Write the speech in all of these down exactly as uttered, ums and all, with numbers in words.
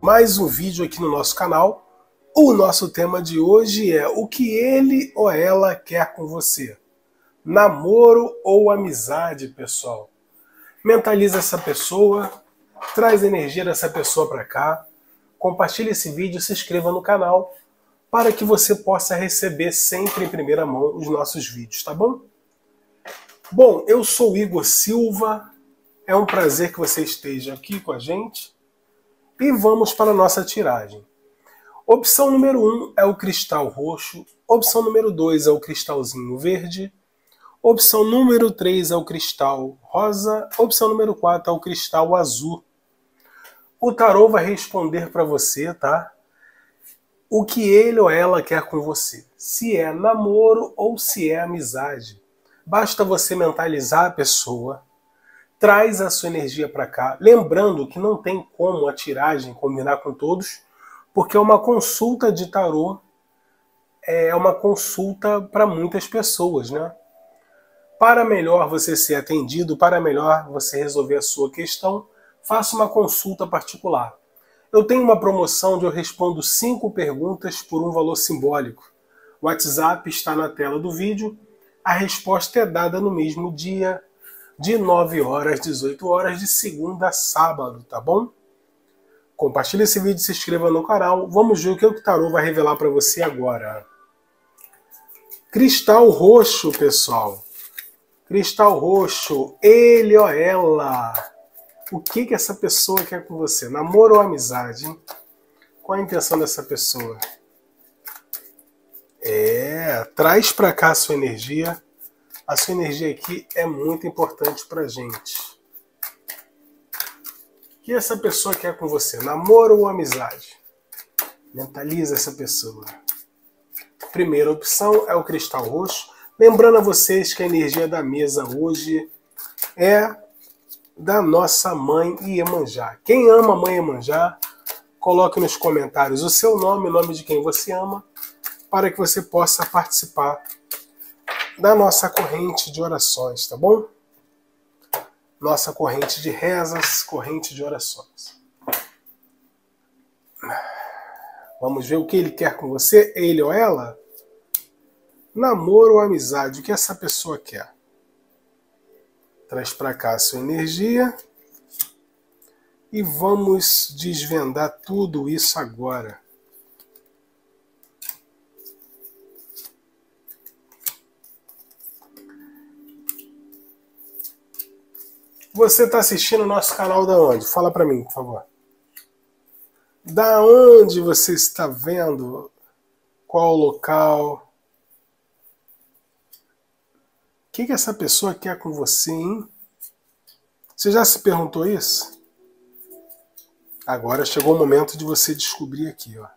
mais um vídeo aqui no nosso canal. O nosso tema de hoje é o que ele ou ela quer com você. Namoro ou amizade, pessoal? Mentaliza essa pessoa, traz a energia dessa pessoa para cá, compartilhe esse vídeo e se inscreva no canal para que você possa receber sempre em primeira mão os nossos vídeos, tá bom? Bom, eu sou o Igor Silva, é um prazer que você esteja aqui com a gente e vamos para a nossa tiragem. Opção número um é o cristal roxo, opção número dois é o cristalzinho verde, opção número três é o cristal rosa, opção número quatro é o cristal azul. O tarô vai responder para você, tá? O que ele ou ela quer com você. Se é namoro ou se é amizade. Basta você mentalizar a pessoa, traz a sua energia para cá, lembrando que não tem como a tiragem combinar com todos, porque uma consulta de tarô é uma consulta para muitas pessoas, né? Para melhor você ser atendido, para melhor você resolver a sua questão, faça uma consulta particular. Eu tenho uma promoção onde eu respondo cinco perguntas por um valor simbólico. O WhatsApp está na tela do vídeo. A resposta é dada no mesmo dia, de nove horas às dezoito horas, de segunda a sábado, tá bom? Compartilhe esse vídeo, se inscreva no canal. Vamos ver o que o tarô vai revelar para você agora. Cristal roxo, pessoal. Cristal roxo, ele ou ela. O que que essa pessoa quer com você? Namoro ou amizade, hein? Qual a intenção dessa pessoa? É, traz para cá a sua energia. A sua energia aqui é muito importante pra gente. O que essa pessoa quer com você? Namoro ou amizade? Mentaliza essa pessoa. Primeira opção é o cristal roxo. Lembrando a vocês que a energia da mesa hoje é da nossa mãe Iemanjá. Quem ama a mãe Iemanjá, coloque nos comentários o seu nome, o nome de quem você ama, para que você possa participar da nossa corrente de orações, tá bom? Nossa corrente de rezas, corrente de orações. Vamos ver o que ele quer com você, ele ou ela? Namoro ou amizade, o que essa pessoa quer? Traz para cá a sua energia e vamos desvendar tudo isso agora. Você está assistindo o nosso canal da onde? Fala para mim, por favor. Da onde você está vendo? Qual o local? O que que essa pessoa quer com você, hein? Você já se perguntou isso? Agora chegou o momento de você descobrir aqui, ó.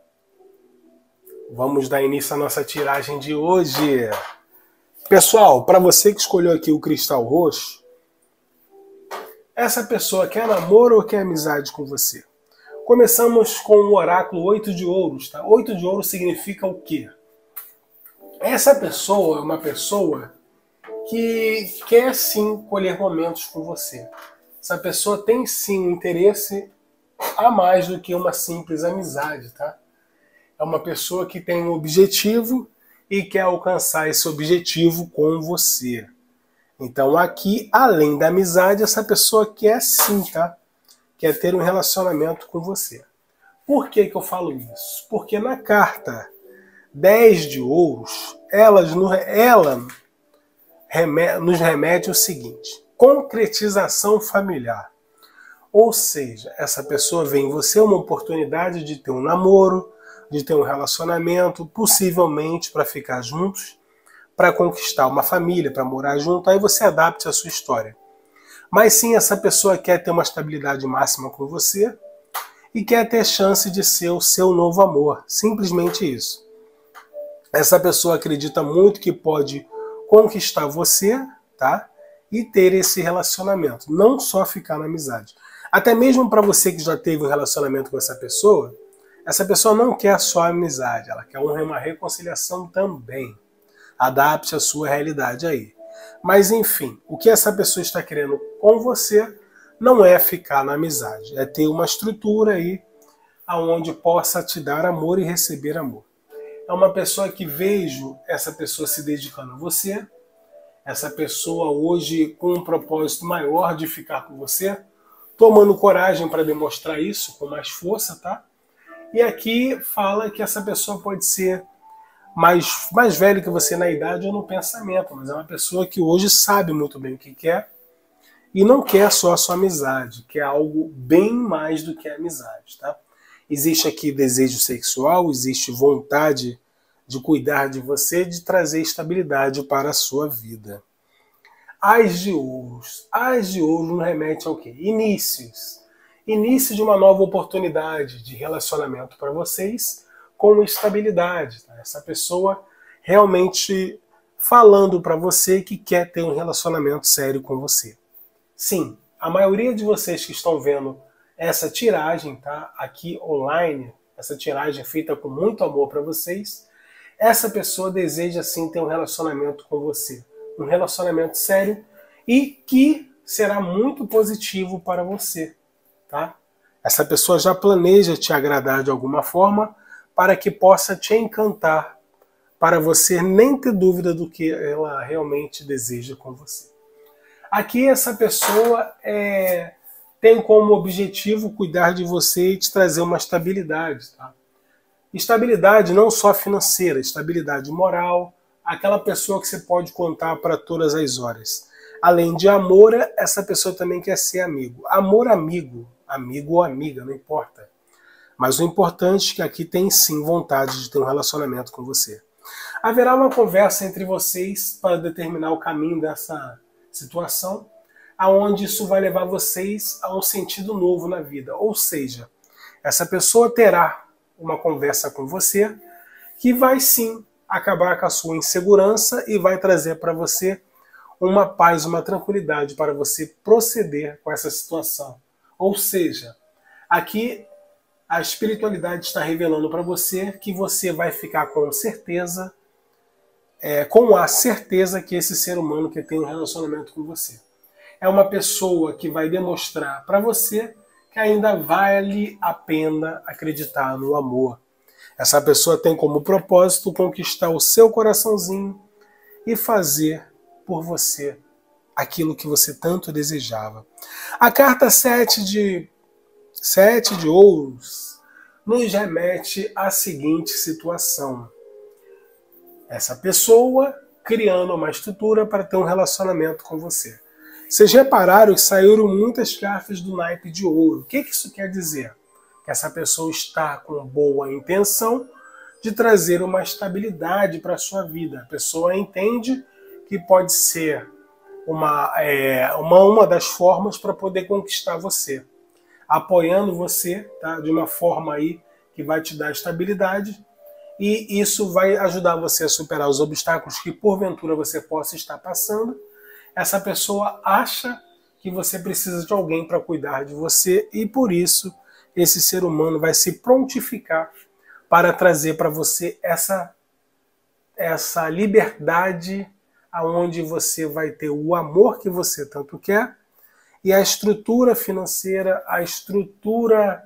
Vamos dar início à nossa tiragem de hoje. Pessoal, para você que escolheu aqui o cristal roxo, essa pessoa quer namoro ou quer amizade com você? Começamos com o oráculo oito de ouros, tá? oito de ouros significa o quê? Essa pessoa é uma pessoa que quer sim colher momentos com você. Essa pessoa tem sim um interesse a mais do que uma simples amizade, tá? É uma pessoa que tem um objetivo e quer alcançar esse objetivo com você. Então aqui, além da amizade, essa pessoa quer sim, tá? Quer ter um relacionamento com você. Por que que eu falo isso? Porque na carta dez de ouros, ela, ela nos remete o seguinte: concretização familiar. Ou seja, essa pessoa vê em você uma oportunidade de ter um namoro, de ter um relacionamento, possivelmente para ficar juntos, para conquistar uma família, para morar junto, aí você adapte a sua história. Mas sim, essa pessoa quer ter uma estabilidade máxima com você e quer ter chance de ser o seu novo amor. Simplesmente isso. Essa pessoa acredita muito que pode conquistar você, tá? E ter esse relacionamento, não só ficar na amizade. Até mesmo para você que já teve um relacionamento com essa pessoa, essa pessoa não quer só amizade, ela quer uma reconciliação também. Adapte a sua realidade aí. Mas enfim, o que essa pessoa está querendo com você não é ficar na amizade, é ter uma estrutura aí aonde possa te dar amor e receber amor. É uma pessoa que vejo essa pessoa se dedicando a você, essa pessoa hoje com um propósito maior de ficar com você, tomando coragem para demonstrar isso com mais força, tá? E aqui fala que essa pessoa pode ser mais, mais velha que você na idade ou no pensamento, mas é uma pessoa que hoje sabe muito bem o que quer e não quer só a sua amizade, quer algo bem mais do que a amizade, tá? Existe aqui desejo sexual, existe vontade de cuidar de você, de trazer estabilidade para a sua vida. As de ouros. As de ouros nos remete ao quê? Inícios. Início de uma nova oportunidade de relacionamento para vocês com estabilidade. Tá? Essa pessoa realmente falando para você que quer ter um relacionamento sério com você. Sim, a maioria de vocês que estão vendo essa tiragem, tá, aqui online, essa tiragem feita com muito amor para vocês, essa pessoa deseja sim ter um relacionamento com você, um relacionamento sério e que será muito positivo para você, tá? Essa pessoa já planeja te agradar de alguma forma para que possa te encantar, para você nem ter dúvida do que ela realmente deseja com você. Aqui essa pessoa é, tem como objetivo cuidar de você e te trazer uma estabilidade, tá? Estabilidade não só financeira, estabilidade moral, aquela pessoa que você pode contar para todas as horas. Além de amor, essa pessoa também quer ser amigo. Amor amigo, amigo ou amiga, não importa. Mas o importante é que aqui tem sim vontade de ter um relacionamento com você. Haverá uma conversa entre vocês para determinar o caminho dessa situação, aonde isso vai levar vocês a um sentido novo na vida. Ou seja, essa pessoa terá uma conversa com você que vai sim acabar com a sua insegurança e vai trazer para você uma paz, uma tranquilidade para você proceder com essa situação. Ou seja, aqui a espiritualidade está revelando para você que você vai ficar com certeza, é, com a certeza que esse ser humano que tem um relacionamento com você é uma pessoa que vai demonstrar para você que ainda vale a pena acreditar no amor. Essa pessoa tem como propósito conquistar o seu coraçãozinho e fazer por você aquilo que você tanto desejava. A carta sete de, sete de ouros nos remete à seguinte situação. Essa pessoa criando uma estrutura para ter um relacionamento com você. Vocês repararam que saíram muitas cartas do naipe de ouro. O que isso quer dizer? Que essa pessoa está com boa intenção de trazer uma estabilidade para a sua vida. A pessoa entende que pode ser uma, é, uma, uma das formas para poder conquistar você. Apoiando você, tá, de uma forma aí que vai te dar estabilidade, e isso vai ajudar você a superar os obstáculos que porventura você possa estar passando. Essa pessoa acha que você precisa de alguém para cuidar de você e por isso esse ser humano vai se prontificar para trazer para você essa, essa liberdade aonde você vai ter o amor que você tanto quer e a estrutura financeira, a estrutura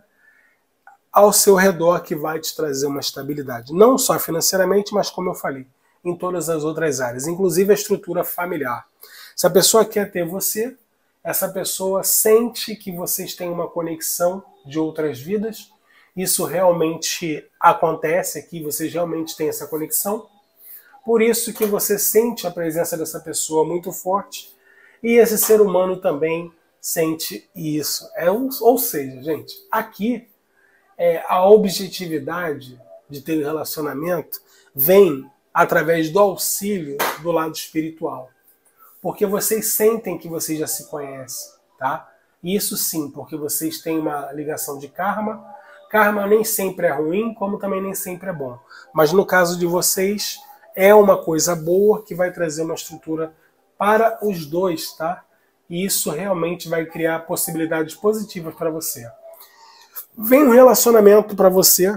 ao seu redor que vai te trazer uma estabilidade. Não só financeiramente, mas como eu falei, em todas as outras áreas, inclusive a estrutura familiar. Se a pessoa quer ter você, essa pessoa sente que vocês têm uma conexão de outras vidas, isso realmente acontece aqui, vocês realmente têm essa conexão, por isso que você sente a presença dessa pessoa muito forte, e esse ser humano também sente isso. É um, ou seja, gente, aqui é, a objetividade de ter um relacionamento vem através do auxílio do lado espiritual. Porque vocês sentem que vocês já se conhecem, tá? Isso sim, porque vocês têm uma ligação de karma. Karma nem sempre é ruim, como também nem sempre é bom. Mas no caso de vocês, é uma coisa boa que vai trazer uma estrutura para os dois, tá? E isso realmente vai criar possibilidades positivas para você. Vem um relacionamento para você,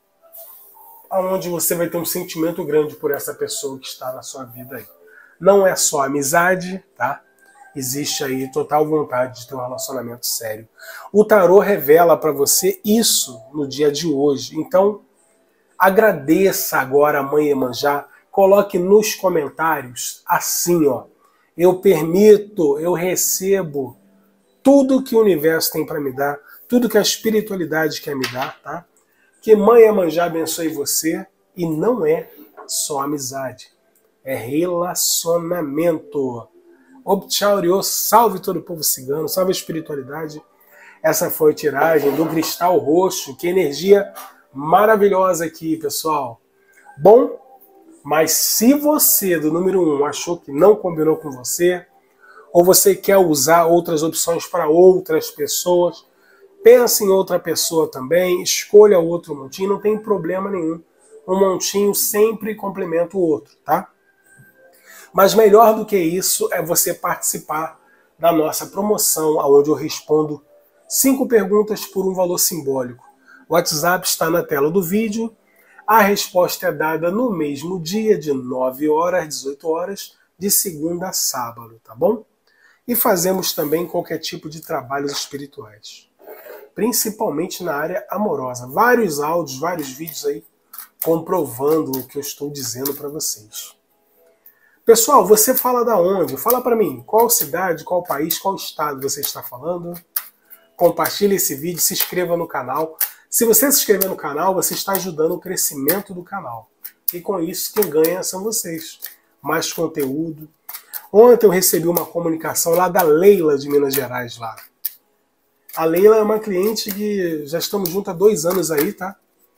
onde você vai ter um sentimento grande por essa pessoa que está na sua vida aí. Não é só amizade, tá? existe aí total vontade de ter um relacionamento sério. O tarô revela para você isso no dia de hoje. Então, agradeça agora a Mãe Iemanjá, coloque nos comentários assim, ó: eu permito, eu recebo tudo que o universo tem para me dar, tudo que a espiritualidade quer me dar, tá? Que Mãe Iemanjá abençoe você, e não é só amizade, é relacionamento. Obtchauriô, salve todo o povo cigano, salve a espiritualidade. Essa foi a tiragem do cristal roxo, que energia maravilhosa aqui, pessoal. Bom, mas se você do número um achou que não combinou com você, ou você quer usar outras opções para outras pessoas, pense em outra pessoa também, escolha outro montinho, não tem problema nenhum. Um montinho sempre complementa o outro, tá? Mas melhor do que isso é você participar da nossa promoção, onde eu respondo cinco perguntas por um valor simbólico. O WhatsApp está na tela do vídeo. A resposta é dada no mesmo dia, de nove horas às dezoito horas, de segunda a sábado, tá bom? E fazemos também qualquer tipo de trabalhos espirituais, principalmente na área amorosa. Vários áudios, vários vídeos aí comprovando o que eu estou dizendo para vocês. Pessoal, você fala da onde? Fala para mim, qual cidade, qual país, qual estado você está falando? Compartilhe esse vídeo, se inscreva no canal. Se você se inscrever no canal, você está ajudando o crescimento do canal. E com isso, quem ganha são vocês. Mais conteúdo. Ontem eu recebi uma comunicação lá da Leila, de Minas Gerais. Lá. A Leila é uma cliente que já estamos juntos há dois anos aí, tá?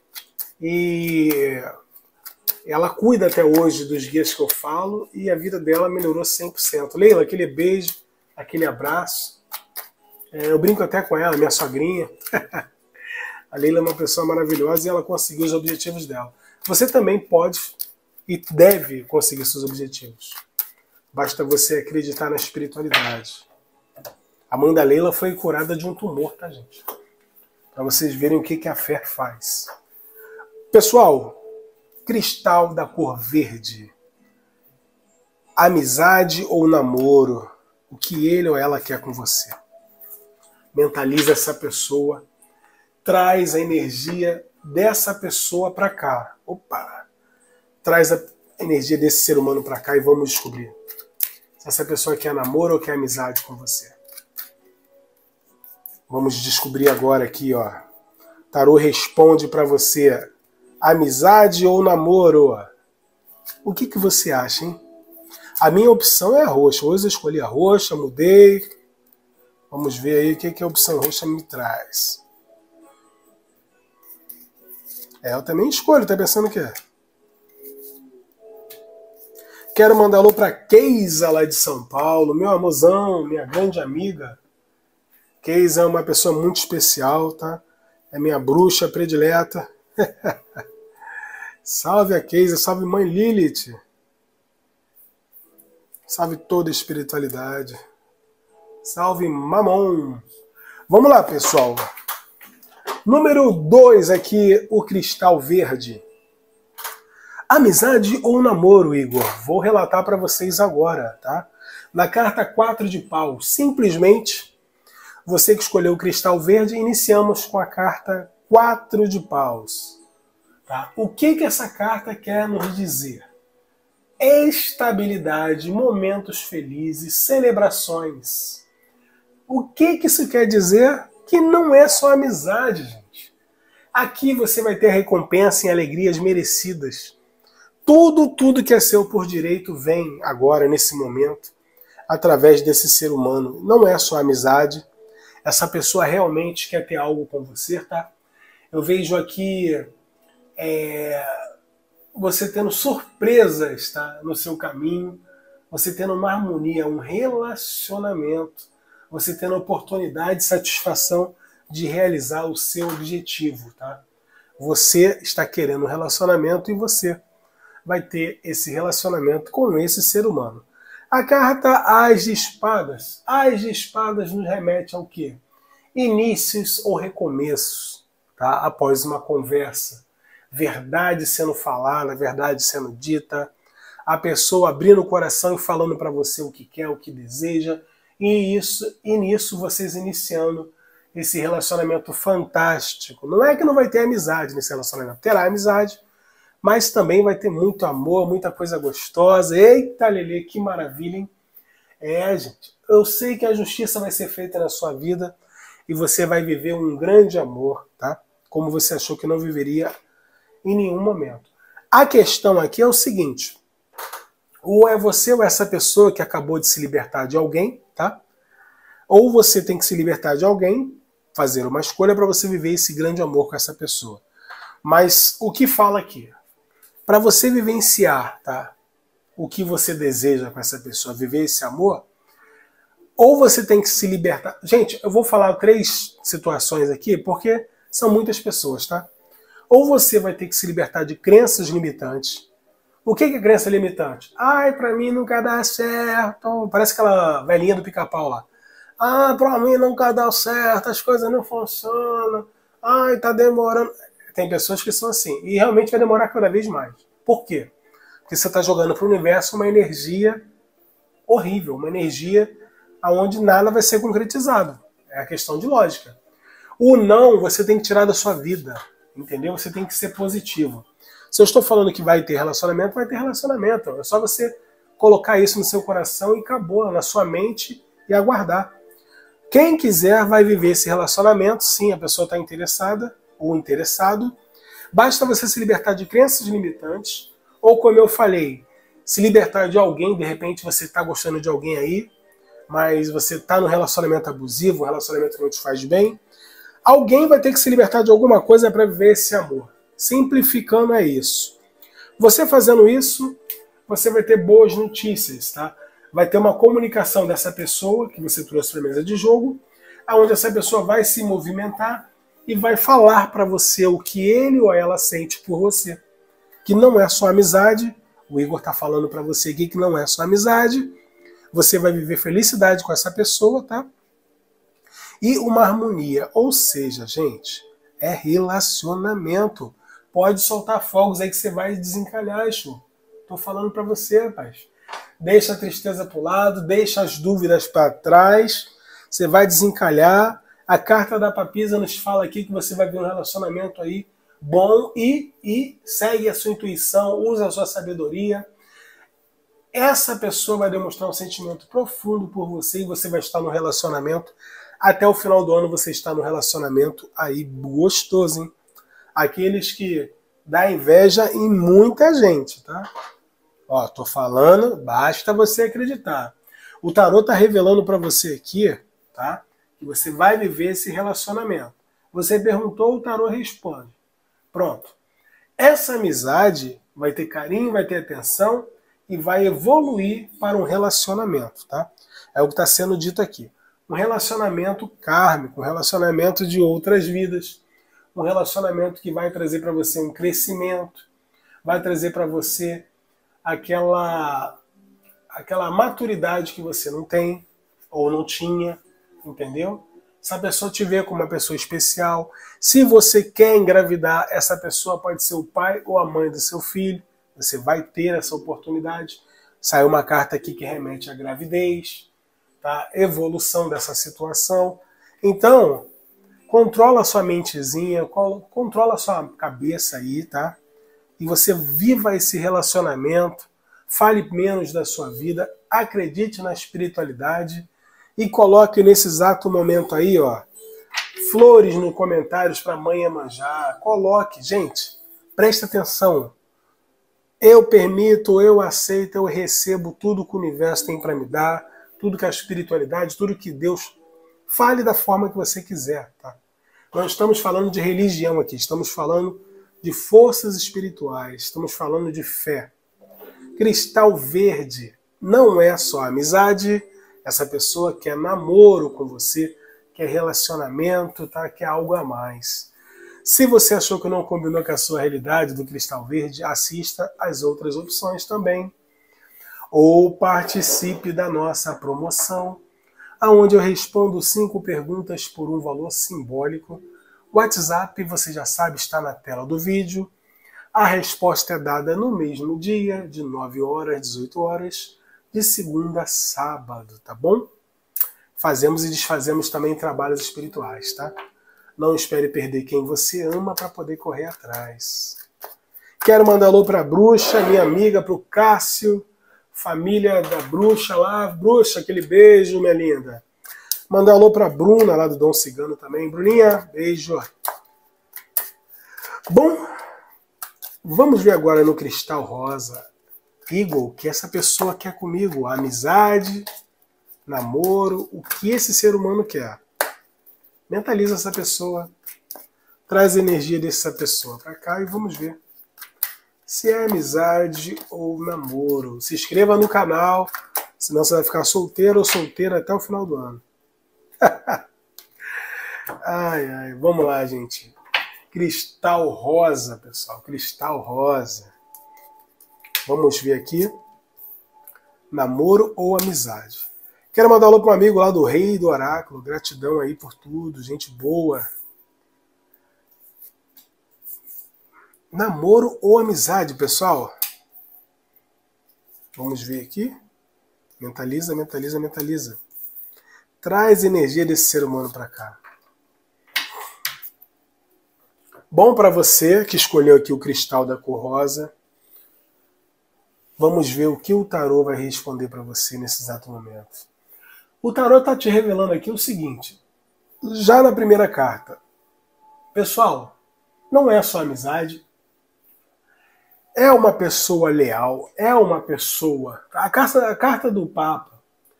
E ela cuida até hoje dos guias que eu falo e a vida dela melhorou cem por cento. Leila, aquele beijo, aquele abraço. É, eu brinco até com ela, minha sogrinha. A Leila é uma pessoa maravilhosa e ela conseguiu os objetivos dela. Você também pode e deve conseguir seus objetivos. Basta você acreditar na espiritualidade. A mãe da Leila foi curada de um tumor, tá, gente? Para vocês verem o que, que a fé faz. Pessoal, cristal da cor verde. Amizade ou namoro? O que ele ou ela quer com você? Mentaliza essa pessoa. Traz a energia dessa pessoa para cá. Opa! Traz a energia desse ser humano para cá e vamos descobrir se essa pessoa quer namoro ou quer amizade com você. Vamos descobrir agora aqui, ó. Tarô responde para você: amizade ou namoro? O que, que você acha, hein? A minha opção é a roxa. Hoje eu escolhi a roxa, mudei. Vamos ver aí o que, que a opção roxa me traz. É, eu também escolho, tá pensando o quê? Quero mandar alô pra Keisa lá de São Paulo, meu amorzão, minha grande amiga. Keisa é uma pessoa muito especial, tá? É minha bruxa predileta. Salve a Keisa, salve mãe Lilith. Salve toda a espiritualidade. Salve Mamon. Vamos lá, pessoal. Número dois aqui, o cristal verde. Amizade ou namoro, Igor? Vou relatar para vocês agora, tá? Na carta quatro de paus, simplesmente, você que escolheu o cristal verde, iniciamos com a carta quatro de paus. Tá? O que, que essa carta quer nos dizer? Estabilidade, momentos felizes, celebrações. O que, que isso quer dizer? Que não é só amizade, gente. Aqui você vai ter recompensa em alegrias merecidas. Tudo, tudo que é seu por direito vem agora, nesse momento, através desse ser humano. Não é só amizade. Essa pessoa realmente quer ter algo com você, tá? Eu vejo aqui é, você tendo surpresas, tá, no seu caminho, você tendo uma harmonia, um relacionamento, você tendo oportunidade, satisfação de realizar o seu objetivo, tá? Você está querendo um relacionamento e você vai ter esse relacionamento com esse ser humano. A carta As de Espadas. As de Espadas nos remete ao quê? Inícios ou recomeços, tá? Após uma conversa. Verdade sendo falada, verdade sendo dita. A pessoa abrindo o coração e falando para você o que quer, o que deseja. E, isso, e nisso vocês iniciando esse relacionamento fantástico. Não é que não vai ter amizade nesse relacionamento, terá amizade, mas também vai ter muito amor, muita coisa gostosa. Eita, Lelê, que maravilha, hein? É, gente, eu sei que a justiça vai ser feita na sua vida e você vai viver um grande amor, tá? Como você achou que não viveria em nenhum momento. A questão aqui é o seguinte, ou é você ou essa pessoa que acabou de se libertar de alguém, tá? Ou você tem que se libertar de alguém, fazer uma escolha para você viver esse grande amor com essa pessoa. Mas o que fala aqui? Para você vivenciar, tá? O que você deseja com essa pessoa, viver esse amor, ou você tem que se libertar. Gente, eu vou falar três situações aqui, porque são muitas pessoas, tá? Ou você vai ter que se libertar de crenças limitantes. O que é crença limitante? Ai, pra mim nunca dá certo. Parece aquela velhinha do pica-pau lá. Ah, pra mim nunca dá certo, as coisas não funcionam. Ai, tá demorando. Tem pessoas que são assim. E realmente vai demorar cada vez mais. Por quê? Porque você está jogando para o universo uma energia horrível, uma energia onde nada vai ser concretizado. É a questão de lógica. O não você tem que tirar da sua vida, entendeu? Você tem que ser positivo. Se eu estou falando que vai ter relacionamento, vai ter relacionamento. É só você colocar isso no seu coração e acabou, na sua mente, e aguardar. Quem quiser vai viver esse relacionamento, sim, a pessoa está interessada ou interessado. Basta você se libertar de crenças limitantes, ou como eu falei, se libertar de alguém, de repente você está gostando de alguém aí, mas você está no relacionamento abusivo, um relacionamento que não te faz bem. Alguém vai ter que se libertar de alguma coisa para viver esse amor. Simplificando é isso. Você fazendo isso, você vai ter boas notícias, tá? Vai ter uma comunicação dessa pessoa que você trouxe para a mesa de jogo, onde essa pessoa vai se movimentar e vai falar para você o que ele ou ela sente por você. Que não é só amizade, o Igor está falando para você aqui que não é só amizade, você vai viver felicidade com essa pessoa, tá? E uma harmonia, ou seja, gente, é relacionamento. Pode soltar fogos aí que você vai desencalhar, Exu. Tô falando para você, rapaz. Deixa a tristeza pro lado, deixa as dúvidas para trás, você vai desencalhar. A carta da papisa nos fala aqui que você vai ver um relacionamento aí bom e, e segue a sua intuição, usa a sua sabedoria. Essa pessoa vai demonstrar um sentimento profundo por você e você vai estar no relacionamento. Até o final do ano você está no relacionamento aí gostoso, hein? Aqueles que dá inveja em muita gente, tá? Ó, tô falando, basta você acreditar. O tarô tá revelando para você aqui, tá? Que você vai viver esse relacionamento. Você perguntou, o tarô responde. Pronto. Essa amizade vai ter carinho, vai ter atenção e vai evoluir para um relacionamento, tá? É o que está sendo dito aqui. Um relacionamento kármico, um relacionamento de outras vidas, um relacionamento que vai trazer para você um crescimento, vai trazer para você aquela, aquela maturidade que você não tem ou não tinha, entendeu? Se a pessoa te vê como uma pessoa especial, se você quer engravidar, essa pessoa pode ser o pai ou a mãe do seu filho, você vai ter essa oportunidade. Saiu uma carta aqui que remete à gravidez, tá? Evolução dessa situação. Então, controla a sua mentezinha, controla a sua cabeça aí, tá? E você viva esse relacionamento, fale menos da sua vida, acredite na espiritualidade e coloque nesse exato momento aí, ó, flores nos comentários para a mãe Iemanjá. Coloque, gente, presta atenção. Eu permito, eu aceito, eu recebo tudo que o universo tem para me dar, tudo que a espiritualidade, tudo que Deus... Fale da forma que você quiser, tá? Não estamos falando de religião aqui, estamos falando de forças espirituais, estamos falando de fé. Cristal verde não é só amizade, essa pessoa quer namoro com você, quer relacionamento, tá? Quer algo a mais. Se você achou que não combinou com a sua realidade do cristal verde, assista às outras opções também. Ou participe da nossa promoção, onde eu respondo cinco perguntas por um valor simbólico. O WhatsApp, você já sabe, está na tela do vídeo. A resposta é dada no mesmo dia, de nove horas às dezoito horas, de segunda a sábado, tá bom? fazemos e desfazemos também trabalhos espirituais, tá? Não espere perder quem você ama para poder correr atrás. Quero mandar alô para a Bruxa, minha amiga, para o Cássio, família da Bruxa lá. Bruxa, aquele beijo, minha linda. Mandar alô para a Bruna, lá do Dom Cigano também. Bruninha, beijo. Bom, vamos ver agora no Cristal Rosa. Eagle, o que essa pessoa quer comigo? Amizade, namoro, o que esse ser humano quer? Mentaliza essa pessoa, traz a energia dessa pessoa para cá e vamos ver se é amizade ou namoro. Se inscreva no canal, senão você vai ficar solteiro ou solteira até o final do ano. Ai, ai, vamos lá, gente. Cristal Rosa, pessoal, Cristal Rosa. Vamos ver aqui. Namoro ou amizade? Quero mandar um alô para um amigo lá do Rei do Oráculo. Gratidão aí por tudo, gente boa. Namoro ou amizade, pessoal? Vamos ver aqui. Mentaliza, mentaliza, mentaliza. Traz energia desse ser humano para cá. Bom para você que escolheu aqui o cristal da cor rosa. Vamos ver o que o tarô vai responder para você nesse exato momento. O tarô está te revelando aqui o seguinte. Já na primeira carta. Pessoal, não é só amizade. É uma pessoa leal. É uma pessoa... A carta, a carta do Papa,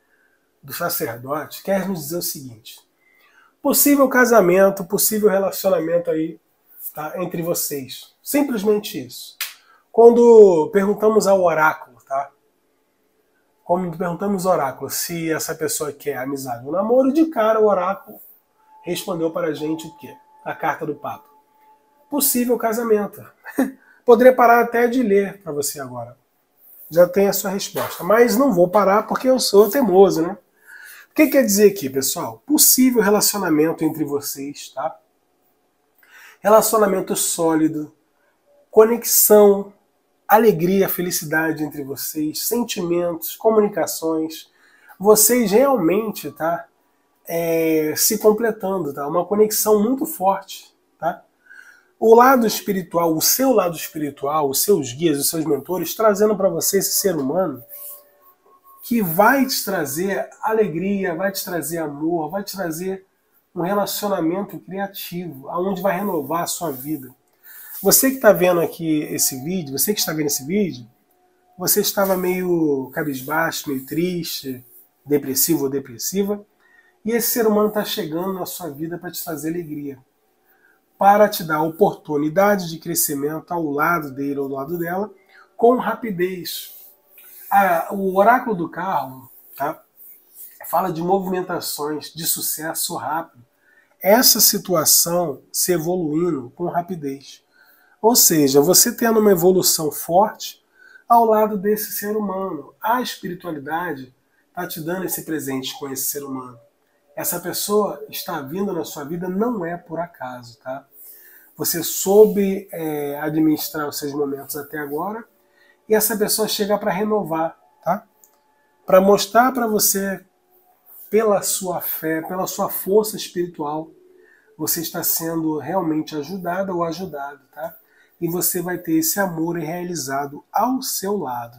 do sacerdote, quer nos dizer o seguinte. Possível casamento, possível relacionamento aí, tá, entre vocês. Simplesmente isso. Quando perguntamos ao oráculo, tá? Quando perguntamos ao oráculo se essa pessoa quer amizade ou namoro, de cara o oráculo respondeu para a gente o quê? A carta do Papa. Possível casamento. Poderia parar até de ler para você agora. Já tem a sua resposta. Mas não vou parar porque eu sou teimoso, né? O que quer dizer aqui, pessoal? Possível relacionamento entre vocês, tá? Relacionamento sólido, conexão, alegria, felicidade entre vocês, sentimentos, comunicações, vocês realmente, tá, é, se completando, tá, uma conexão muito forte, tá? O lado espiritual, o seu lado espiritual, os seus guias, os seus mentores, trazendo para você esse ser humano que vai te trazer alegria, vai te trazer amor, vai te trazer um relacionamento criativo, aonde vai renovar a sua vida. Você que está vendo aqui esse vídeo, você que está vendo esse vídeo, você estava meio cabisbaixo, meio triste, depressivo ou depressiva, e esse ser humano está chegando na sua vida para te trazer alegria, para te dar oportunidade de crescimento ao lado dele ou ao lado dela, com rapidez. Ah, o oráculo do carro, tá, fala de movimentações, de sucesso rápido. Essa situação se evoluindo com rapidez. Ou seja, você tendo uma evolução forte ao lado desse ser humano. A espiritualidade está te dando esse presente com esse ser humano. Essa pessoa está vindo na sua vida não é por acaso, tá? Você soube é, administrar os seus momentos até agora e essa pessoa chega para renovar, tá? Para mostrar para você, pela sua fé, pela sua força espiritual, você está sendo realmente ajudada ou ajudado, tá? E você vai ter esse amor realizado ao seu lado.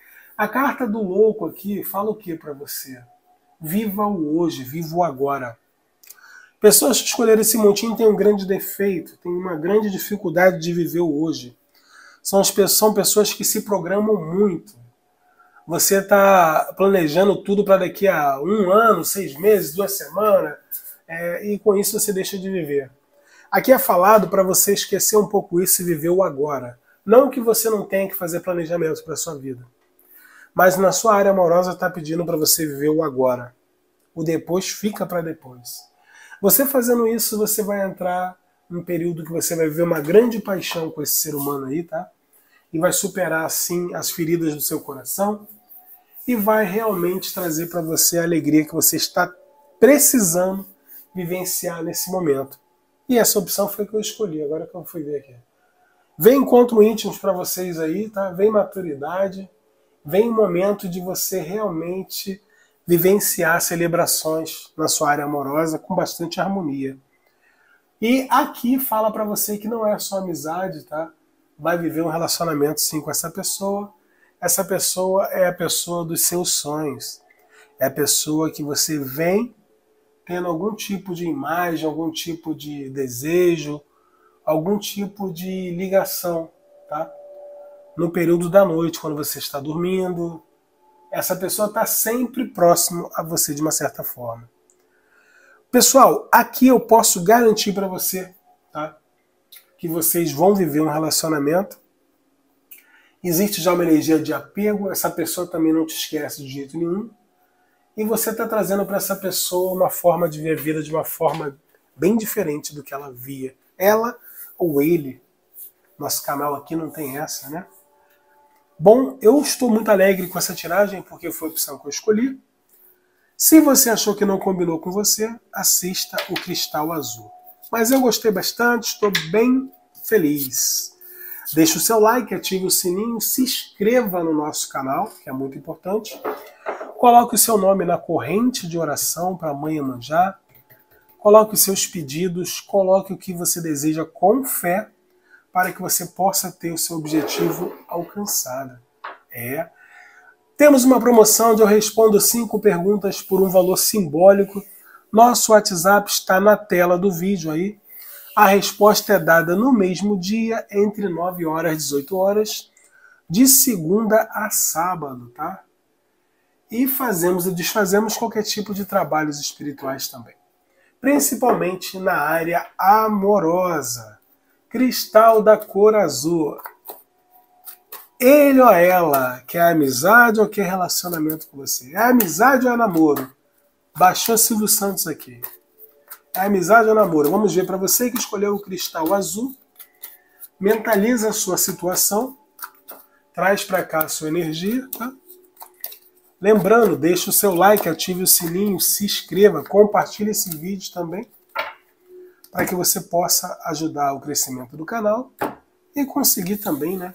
A carta do louco aqui fala o que para você? Viva o hoje, viva o agora. Pessoas que escolheram esse montinho têm um grande defeito, têm uma grande dificuldade de viver o hoje. São, as, são pessoas que se programam muito. Você está planejando tudo para daqui a um ano, seis meses, duas semanas, é, e com isso você deixa de viver. Aqui é falado para você esquecer um pouco isso e viver o agora. Não que você não tenha que fazer planejamento para a sua vida. Mas na sua área amorosa está pedindo para você viver o agora. O depois fica para depois. Você fazendo isso, você vai entrar num período que você vai viver uma grande paixão com esse ser humano aí, tá? E vai superar, assim, as feridas do seu coração e vai realmente trazer para você a alegria que você está precisando vivenciar nesse momento. E essa opção foi que eu escolhi, agora que eu fui ver aqui. Vem encontro íntimos para vocês aí, tá? Vem maturidade, vem um momento de você realmente vivenciar celebrações na sua área amorosa com bastante harmonia. E aqui fala para você que não é só amizade, tá? Vai viver um relacionamento sim com essa pessoa. Essa pessoa é a pessoa dos seus sonhos. É a pessoa que você vem tendo algum tipo de imagem, algum tipo de desejo, algum tipo de ligação, tá? No período da noite, quando você está dormindo, essa pessoa está sempre próximo a você de uma certa forma. Pessoal, aqui eu posso garantir para você, tá, que vocês vão viver um relacionamento. Existe já uma energia de apego, essa pessoa também não te esquece de jeito nenhum. E você está trazendo para essa pessoa uma forma de ver a vida de uma forma bem diferente do que ela via. Ela ou ele. Nosso canal aqui não tem essa, né? Bom, eu estou muito alegre com essa tiragem, porque foi a opção que eu escolhi. Se você achou que não combinou com você, assista o Cristal Azul. Mas eu gostei bastante, estou bem feliz. Deixe o seu like, ative o sininho, se inscreva no nosso canal, que é muito importante. Coloque o seu nome na corrente de oração para a Mãe Iemanjá. Coloque os seus pedidos, coloque o que você deseja com fé, para que você possa ter o seu objetivo alcançado. É. Temos uma promoção onde eu respondo cinco perguntas por um valor simbólico. Nosso WhatsApp está na tela do vídeo aí. A resposta é dada no mesmo dia, entre nove horas e dezoito horas, de segunda a sábado, tá? E fazemos e desfazemos qualquer tipo de trabalhos espirituais também. Principalmente na área amorosa. Cristal da cor azul. Ele ou ela quer amizade ou quer relacionamento com você? É amizade ou é namoro? Baixou Silvio Santos aqui. É amizade ou namoro? Vamos ver para você que escolheu o cristal azul. Mentaliza a sua situação. Traz para cá a sua energia, tá? Lembrando, deixe o seu like, ative o sininho, se inscreva, compartilhe esse vídeo também, para que você possa ajudar o crescimento do canal e conseguir também, né?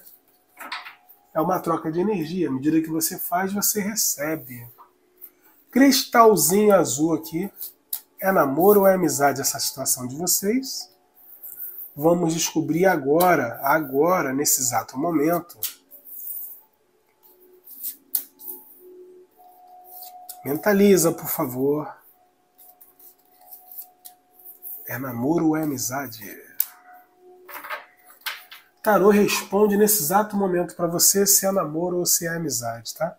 É uma troca de energia. À medida que você faz, você recebe. Cristalzinho azul aqui. É namoro ou é amizade essa situação de vocês? Vamos descobrir agora, agora, nesse exato momento. Mentaliza, por favor. É namoro ou é amizade? Tarô responde nesse exato momento para você se é namoro ou se é amizade, tá?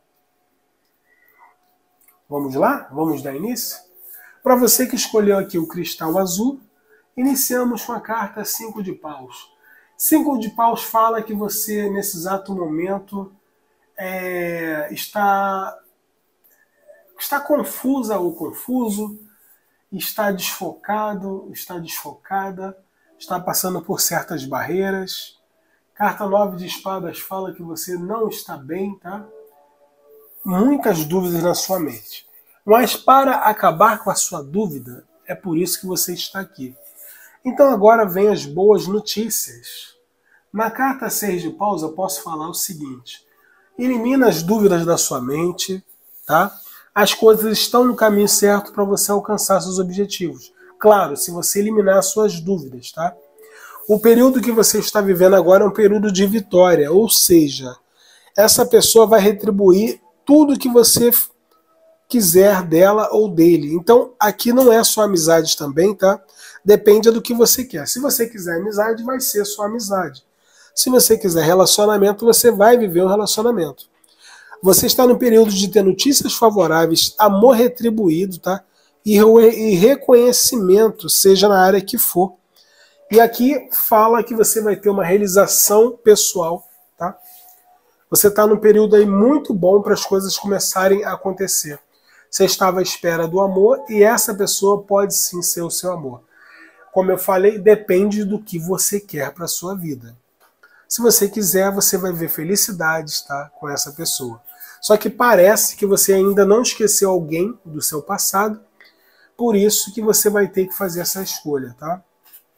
Vamos lá? Vamos dar início? Para você que escolheu aqui o cristal azul, iniciamos com a carta cinco de paus. cinco de paus fala que você, nesse exato momento, é, está, está confusa ou confuso, está desfocado, está desfocada, está passando por certas barreiras. Carta nove de espadas fala que você não está bem, tá? Muitas dúvidas na sua mente. Mas para acabar com a sua dúvida, é por isso que você está aqui. Então agora vem as boas notícias. Na carta seis de paus eu posso falar o seguinte. Elimina as dúvidas da sua mente, tá? As coisas estão no caminho certo para você alcançar seus objetivos. Claro, se você eliminar as suas dúvidas, tá? O período que você está vivendo agora é um período de vitória, ou seja, essa pessoa vai retribuir tudo que você quiser dela ou dele. Então, aqui não é só amizade também, tá? Depende do que você quer. Se você quiser amizade, vai ser só amizade. Se você quiser relacionamento, você vai viver um relacionamento. Você está no período de ter notícias favoráveis, amor retribuído, tá? E, e reconhecimento, seja na área que for. E aqui fala que você vai ter uma realização pessoal, tá? Você está num período aí muito bom para as coisas começarem a acontecer. Você estava à espera do amor e essa pessoa pode sim ser o seu amor. Como eu falei, depende do que você quer para a sua vida. Se você quiser, você vai ver felicidades, tá, com essa pessoa. Só que parece que você ainda não esqueceu alguém do seu passado, por isso que você vai ter que fazer essa escolha, tá?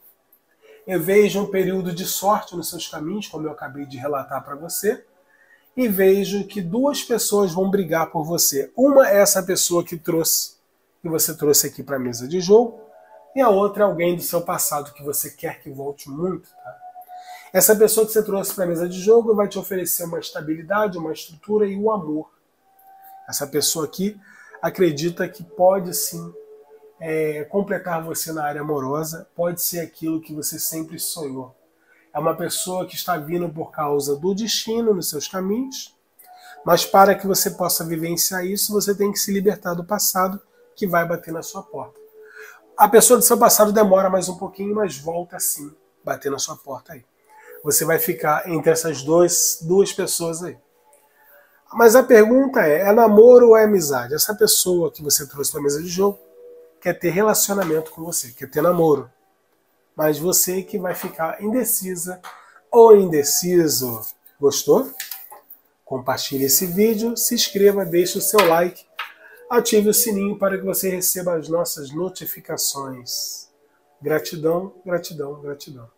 Eu vejo um período de sorte nos seus caminhos, como eu acabei de relatar para você. e vejo que duas pessoas vão brigar por você. Uma é essa pessoa que trouxe, que você trouxe aqui para a mesa de jogo, e a outra é alguém do seu passado que você quer que volte muito. Tá? Essa pessoa que você trouxe para a mesa de jogo vai te oferecer uma estabilidade, uma estrutura e o amor. Essa pessoa aqui acredita que pode sim é, completar você na área amorosa, pode ser aquilo que você sempre sonhou. É uma pessoa que está vindo por causa do destino nos seus caminhos, mas para que você possa vivenciar isso, você tem que se libertar do passado que vai bater na sua porta. A pessoa do seu passado demora mais um pouquinho, mas volta sim, bater na sua porta aí. Você vai ficar entre essas duas, duas pessoas aí. Mas a pergunta é, é namoro ou é amizade? Essa pessoa que você trouxe para a mesa de jogo quer ter relacionamento com você, quer ter namoro. Mas você que vai ficar indecisa ou indeciso. Gostou? Compartilhe esse vídeo, se inscreva, deixe o seu like, ative o sininho para que você receba as nossas notificações. Gratidão, gratidão, gratidão.